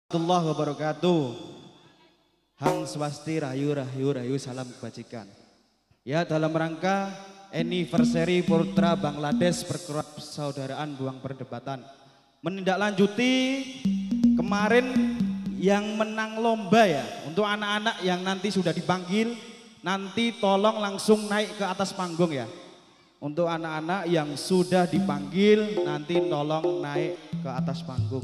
Warahmatullahi wabarakatuh. Hang swasti rahayu rahayu rahayu salam kebajikan. Ya, dalam rangka anniversary Putra Bangladesh persaudaraan buang perdebatan, menindaklanjuti kemarin yang menang lomba ya, untuk anak-anak yang nanti sudah dipanggil, nanti tolong langsung naik ke atas panggung ya. Untuk anak-anak yang sudah dipanggil, nanti tolong naik ke atas panggung.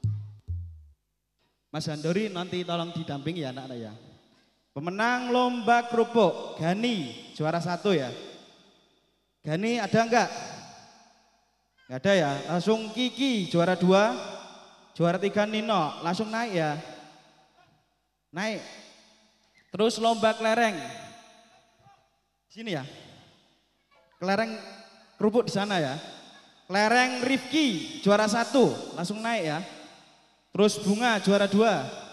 Mas Handori nanti tolong didampingi ya anak-anak ya. Pemenang lomba kerupuk Gani juara 1 ya. Gani ada enggak? Enggak ada ya. Langsung Kiki juara 2, juara 3 Nino, langsung naik ya. Naik. Terus lomba kelereng. Sini ya. Kelereng kerupuk di sana ya. Kelereng Rifki juara 1, langsung naik ya. Terus Bunga juara 2.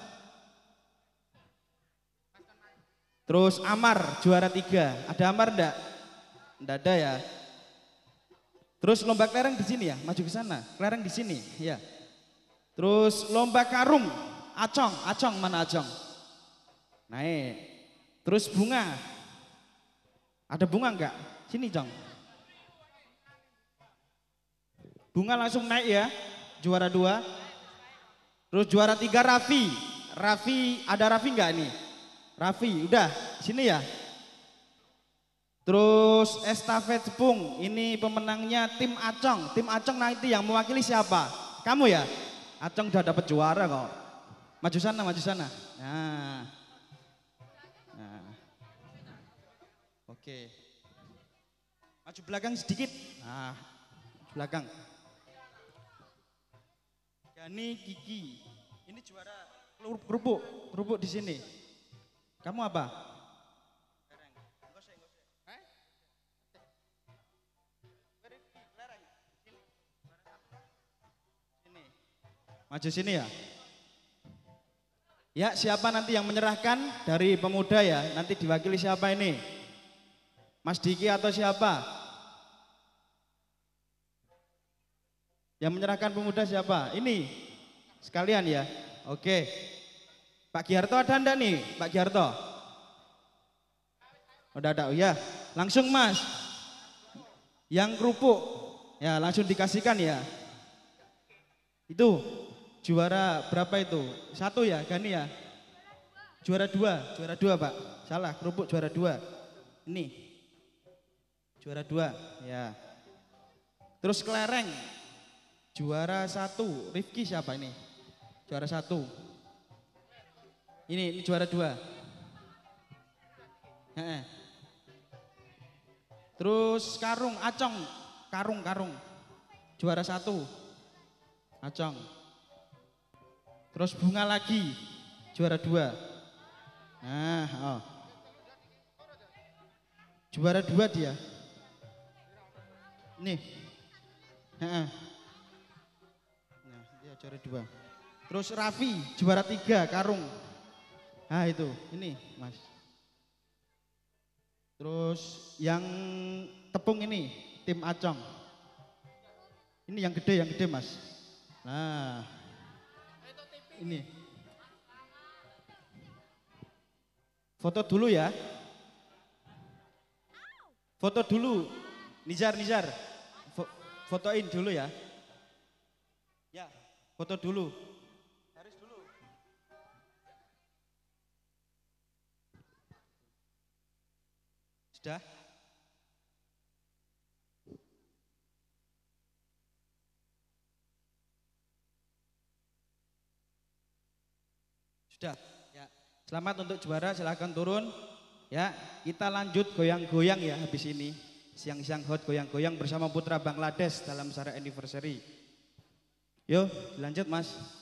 Terus Amar juara 3. Ada Amar enggak? Enggak ada ya. Terus lomba kelereng di sini ya, maju ke sana. Kelereng di sini, ya. Terus lomba karung, Acong mana Acong? Naik. Terus bunga. Ada bunga enggak? Sini, Cong. Bunga langsung naik ya. Juara 2. Terus juara 3 Raffi. Raffi, ada Raffi enggak nih? Raffi, udah sini ya. Terus estafet tepung, ini pemenangnya tim Acong. Tim Acong nanti yang mewakili siapa? Kamu ya? Acong udah dapat juara kok. Maju sana, maju sana. Nah. Oke. Maju belakang sedikit. Nah, belakang. Gani Kiki, ini juara kerupuk di sini. Kamu apa? Sini. Maju sini ya. Ya, siapa nanti yang menyerahkan dari pemuda ya? Nanti diwakili siapa ini? Mas Diki atau siapa? Yang menyerahkan pemuda siapa? Ini sekalian ya. Oke. Pak Giarto ada enggak nih? Pak Giarto? Udah ada. Oh ya. Langsung Mas. Yang kerupuk. Ya, langsung dikasihkan ya. Itu juara berapa itu? 1 ya, Gani ya? Juara 2 Pak. Salah, kerupuk juara 2. Ini. Juara 2, ya. Terus kelereng. Juara 1, Rifki siapa ini? Juara 1. Ini juara 2. Terus karung, Acong. Karung. Juara 1. Acong. Terus bunga lagi. Juara 2. Nah, oh. Juara 2 dia. Nih. Juara 2. Terus Raffi juara 3 karung. Nah itu, ini Mas. Terus yang tepung ini tim Acong. Ini yang gede Mas. Nah, ini. Foto dulu ya. Foto dulu. Nizar. Fotoin dulu ya. Ya. Foto dulu. Garis dulu. Sudah? Sudah. Ya. Selamat untuk juara, silahkan turun. Ya, kita lanjut goyang-goyang ya habis ini. Siang-siang hot goyang-goyang bersama Putra Bangladesh dalam acara anniversary. Yuk, lanjut Mas.